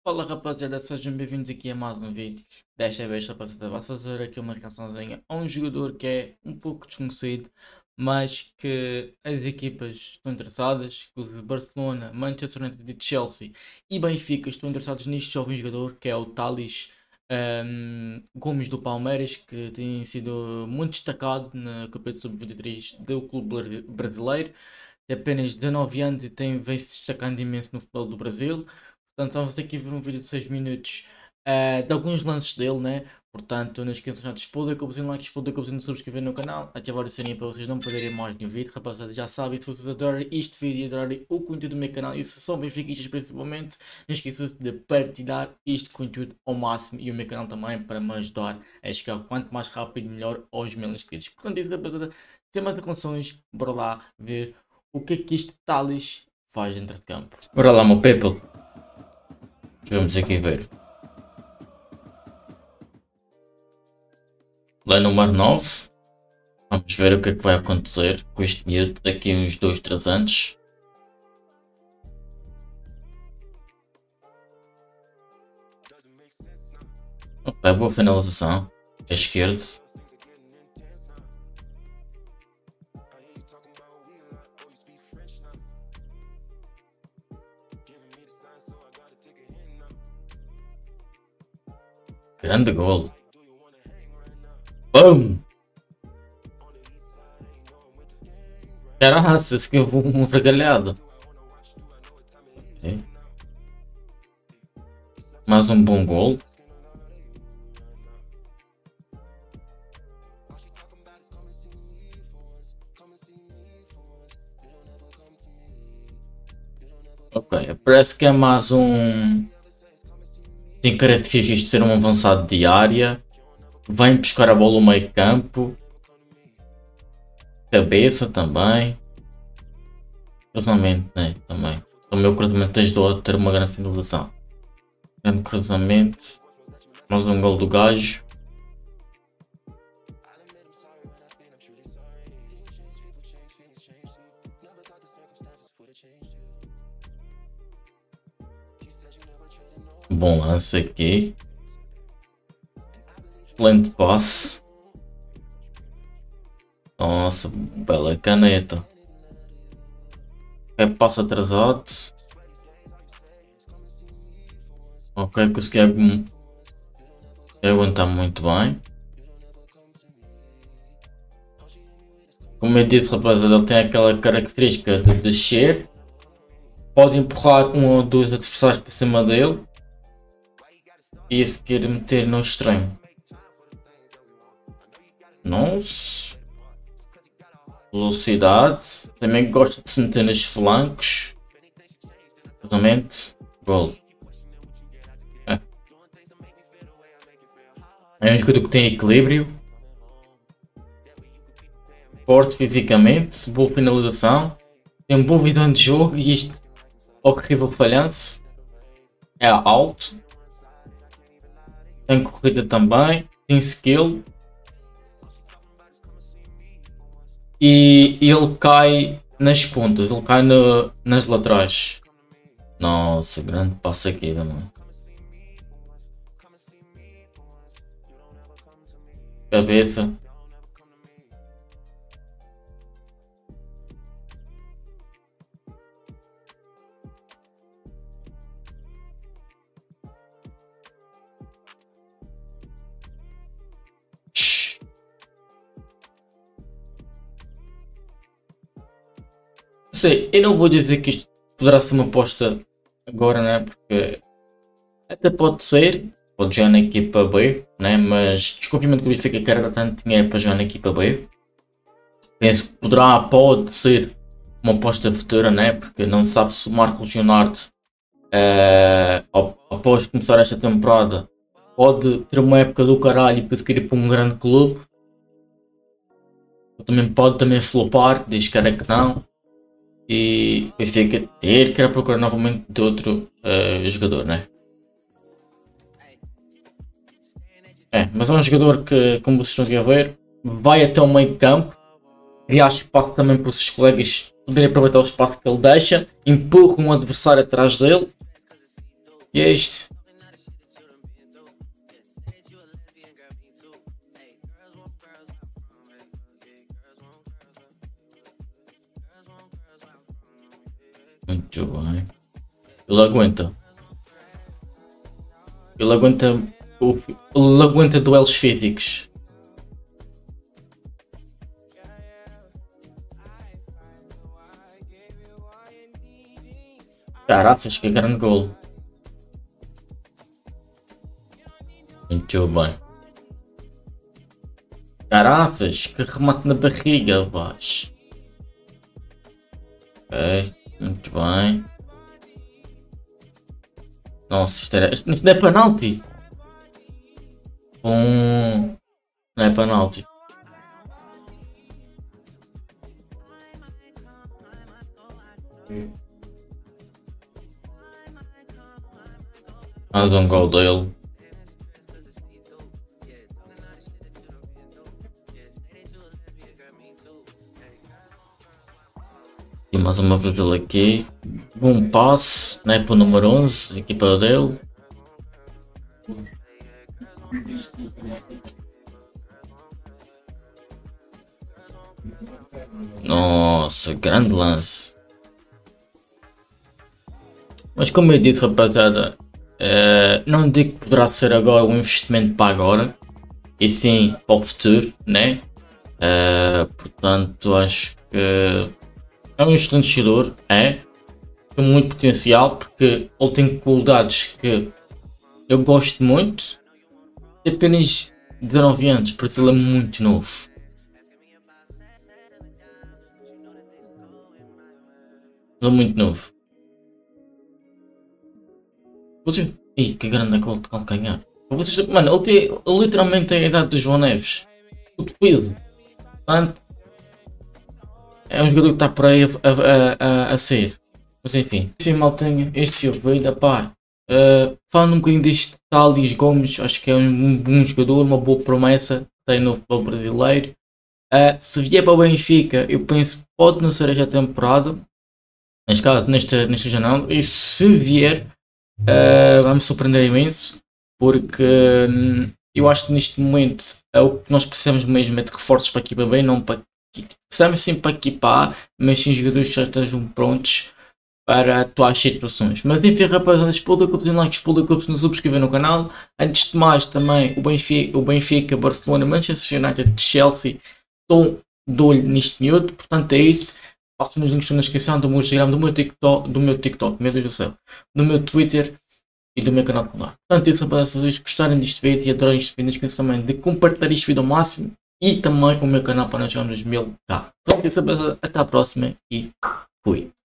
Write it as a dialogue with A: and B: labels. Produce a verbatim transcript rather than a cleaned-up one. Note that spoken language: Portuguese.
A: Fala rapaziada, sejam bem-vindos aqui a mais um vídeo. Desta vez rapaziada, vai fazer aqui uma reaçãozinha a um jogador que é um pouco desconhecido, mas que as equipas estão interessadas, que os Barcelona, Manchester United, Chelsea e Benfica estão interessados neste jovem jogador que é o Thales um, Gomes do Palmeiras, que tem sido muito destacado na Campeonato sub vinte e três do clube brasileiro. Tem apenas dezanove anos e tem, vem se destacando imenso no futebol do Brasil. Portanto, vamos aqui ver um vídeo de seis minutos uh, de alguns lances dele, né? Portanto, não esqueçam de explodir com o like, explodir com o botão de subscrever no canal, ativar o sininho para vocês não perderem mais nenhum vídeo. Rapaziada, já sabem, se vocês adorarem este vídeo e adorarem o conteúdo do meu canal, e se são benfiquistas principalmente, não esqueçam de partilhar este conteúdo ao máximo e o meu canal também, para me ajudar a chegar quanto mais rápido melhor aos mil inscritos. Portanto, isso, rapaziada, sem mais declarações, bora lá ver o que é que este Thales faz dentro de campo. Bora lá, meu people. Vamos aqui ver. Lá número nove. Vamos ver o que é que vai acontecer com este miúdo daqui a uns dois, três anos. Ok, boa finalização. À esquerda. Grande golo. Bum! Caraca, esse que eu vou uma vergalhada. Okay. Mais um bom golo. Ok, parece que é mais um... Tem características de ser um avançado de área. Vem buscar a bola no meio campo. Cabeça também. Cruzamento, né? Também. O meu cruzamento ajudou a ter uma grande finalização. Grande cruzamento. Mais um gol do gajo. Bom lance aqui. Excelente passe. Nossa, bela caneta. É passe atrasado. Ok, consegui aguentar muito bem. Como eu disse, rapaziada, ele tem aquela característica de descer. Pode empurrar um ou dois adversários para cima dele. E esse quer meter no extremo. Nossa. Velocidade. Também gosta de se meter nos flancos. Cruzamento. Gol. É. É um jogador que tem equilíbrio. Forte fisicamente. Boa finalização. Tem boa visão de jogo. E este horrível falhanço. É alto. Tem corrida também, tem skill. E ele cai nas pontas, ele cai no, nas laterais. Nossa, grande passo aqui também. Cabeça. Sei, eu não vou dizer que isto poderá ser uma aposta agora, né? Porque até pode ser, pode jogar na equipa B, né? Mas desconfiamento que o Benfica quer tanto dinheiro para jogar na equipa B. Penso que poderá, pode ser uma aposta futura, né? Porque não se sabe se o Marcos Leonardo, uh, após começar esta temporada, pode ter uma época do caralho e depois querer ir para um grande clube. Também pode também flopar, diz que era que não. E o Benfica ter que procurar novamente de outro uh, jogador, né? É, mas é um jogador que, como vocês estão aqui a ver, vai até o meio campo, cria espaço também para os seus colegas poderem aproveitar o espaço que ele deixa, empurra um adversário atrás dele. E é isto. Ele aguenta. Ele aguenta. Ele aguenta duelos físicos. Caraças, que grande gol. Muito bem. Caraças, que remate na barriga, baixo. Ok, muito bem. Nossa, isto, era, isto não é penalti. Hum, não é penalti. Mais um gol dele. E mais uma vez ele aqui. Bom passe, né, para o número onze, equipa dele. Nossa, grande lance. Mas como eu disse, rapaziada, uh, não digo que poderá ser agora um investimento para agora, e sim para o futuro, né? Uh, portanto, acho que é um excelente jogador, é, tem muito potencial, porque ele tem qualidades que eu gosto muito. Tem apenas dezanove anos, por isso ele é muito novo. Ele é muito novo. Ih, que grande gol de calcanhar. Vocês, mano, ele, tem, ele literalmente tem a idade do João Neves. O defesa. Portanto, é um jogador que está por aí a, a, a, a ser. Mas enfim. Sim, maltinha, este foi o vídeo. Pá, uh, falando um bocadinho deste Thales Gomes, acho que é um, um bom jogador, uma boa promessa. Tem no futebol brasileiro. Uh, se vier para o Benfica, eu penso que pode não ser esta temporada. Neste caso, nesta, nesta janela. E se vier, uh, vai-me surpreender imenso. Porque hum, eu acho que neste momento é o que nós precisamos mesmo é de reforços para a equipa B, não para precisamos sim para equipar, mas sim jogadores que já estejam prontos para atuais situações. Mas enfim, rapaziada, explodam o like, explodam o no subscrever no canal. Antes de mais, também o Benfica, o Benfica, Barcelona, Manchester United, Chelsea, estão de olho neste miúdo. Portanto, é isso. Façam os links na descrição do meu Instagram, do meu TikTok, do meu TikTok, meu Deus do céu, do meu Twitter e do meu canal de canal. Portanto, isso, rapaziada, se vocês gostarem deste vídeo e adorarem este vídeo, não esqueçam também de compartilhar este vídeo ao máximo e também o meu canal para nós chegarmos mil k. Portanto, isso, rapaziada, até a próxima e fui.